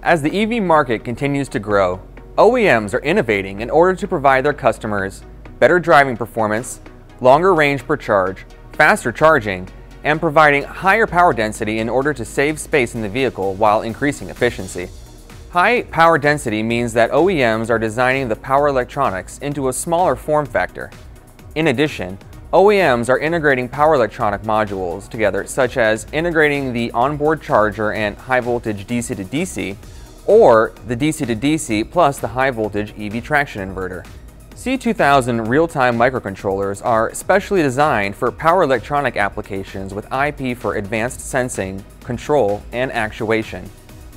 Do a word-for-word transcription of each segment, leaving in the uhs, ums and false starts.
As the E V market continues to grow, O E Ms are innovating in order to provide their customers better driving performance, longer range per charge, faster charging, and providing higher power density in order to save space in the vehicle while increasing efficiency. High power density means that O E Ms are designing the power electronics into a smaller form factor. In addition, O E Ms are integrating power electronic modules together, such as integrating the onboard charger and high voltage D C to D C, or the D C to D C plus the high voltage E V traction inverter. C two thousand real-time microcontrollers are specially designed for power electronic applications with I P for advanced sensing, control, and actuation.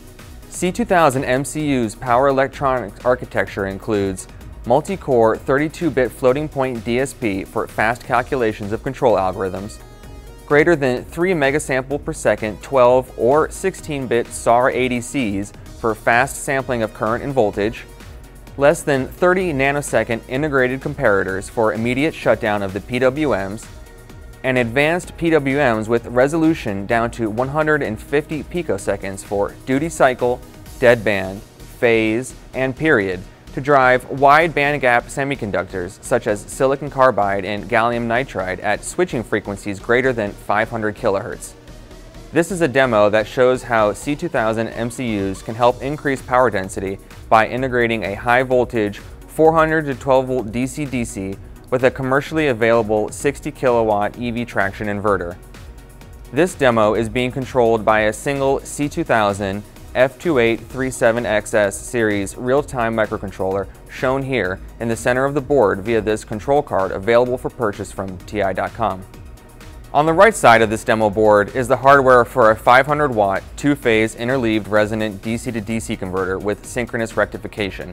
C two thousand M C U's power electronics architecture includes multi-core thirty-two bit floating point D S P for fast calculations of control algorithms, greater than three megasample per second twelve or sixteen bit S A R A D Cs for fast sampling of current and voltage, less than thirty nanosecond integrated comparators for immediate shutdown of the P W Ms, and advanced P W Ms with resolution down to one hundred fifty picoseconds for duty cycle, deadband, phase, and period to drive wide bandgap semiconductors such as silicon carbide and gallium nitride at switching frequencies greater than five hundred kilohertz. This is a demo that shows how C two thousand M C Us can help increase power density by integrating a high voltage four hundred to twelve volt D C D C with a commercially available sixty kilowatt E V traction inverter. This demo is being controlled by a single C two thousand F two eight three seven X S series real-time microcontroller shown here in the center of the board via this control card available for purchase from T I dot com. On the right side of this demo board is the hardware for a five hundred watt two-phase interleaved resonant D C to D C converter with synchronous rectification.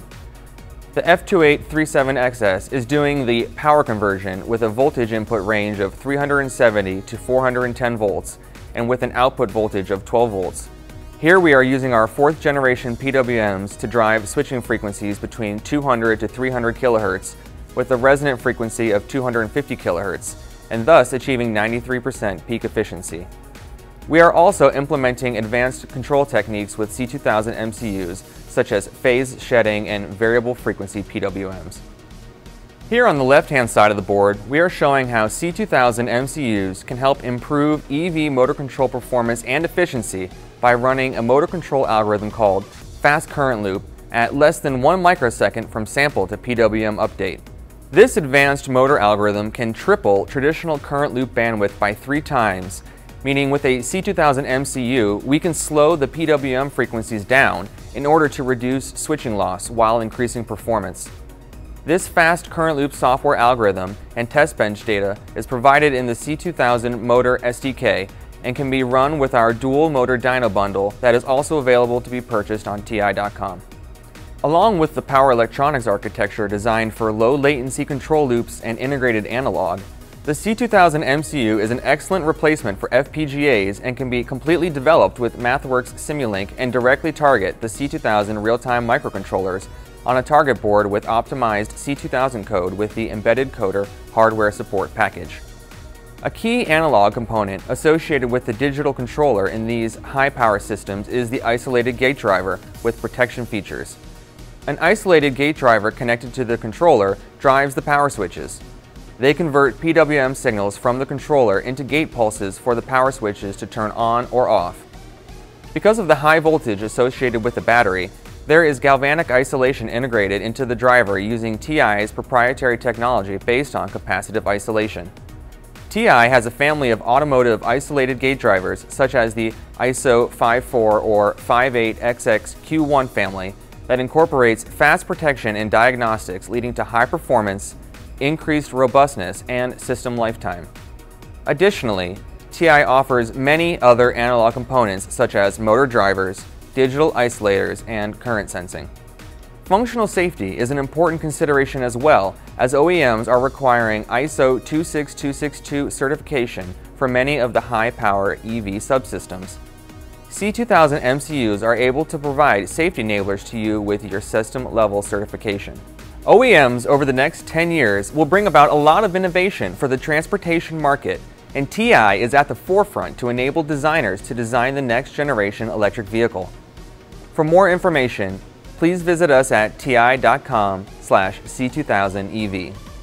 The F two eight three seven X S is doing the power conversion with a voltage input range of three hundred seventy to four hundred ten volts and with an output voltage of twelve volts. Here we are using our fourth generation P W Ms to drive switching frequencies between two hundred to three hundred kilohertz with a resonant frequency of two hundred fifty kilohertz, and thus achieving ninety-three percent peak efficiency. We are also implementing advanced control techniques with C two thousand M C Us, such as phase shedding and variable frequency P W Ms. Here on the left-hand side of the board, we are showing how C two thousand M C Us can help improve E V motor control performance and efficiency by running a motor control algorithm called fast current loop at less than one microsecond from sample to P W M update. This advanced motor algorithm can triple traditional current loop bandwidth by three times, meaning with a C two thousand M C U, we can slow the P W M frequencies down in order to reduce switching loss while increasing performance. This fast current loop software algorithm and test bench data is provided in the C two thousand Motor S D K and can be run with our dual motor dyno bundle that is also available to be purchased on T I dot com. Along with the power electronics architecture designed for low latency control loops and integrated analog, the C two thousand M C U is an excellent replacement for F P G As and can be completely developed with MathWorks Simulink and directly target the C two thousand real-time microcontrollers on a target board with optimized C two thousand code with the embedded coder hardware support package. A key analog component associated with the digital controller in these high-power systems is the isolated gate driver with protection features. An isolated gate driver connected to the controller drives the power switches. They convert P W M signals from the controller into gate pulses for the power switches to turn on or off. Because of the high voltage associated with the battery, there is galvanic isolation integrated into the driver using T I's proprietary technology based on capacitive isolation. T I has a family of automotive isolated gate drivers such as the I S O fifty-four or fifty-eight X X Q one family that incorporates fast protection and diagnostics leading to high performance, increased robustness, and system lifetime. Additionally, T I offers many other analog components such as motor drivers, digital isolators, and current sensing. Functional safety is an important consideration as well, as O E Ms are requiring I S O two six two six two certification for many of the high-power E V subsystems. C two thousand M C Us are able to provide safety enablers to you with your system-level certification. O E Ms over the next ten years will bring about a lot of innovation for the transportation market, and T I is at the forefront to enable designers to design the next generation electric vehicle. For more information, please visit us at ti dot com slash C two thousand E V.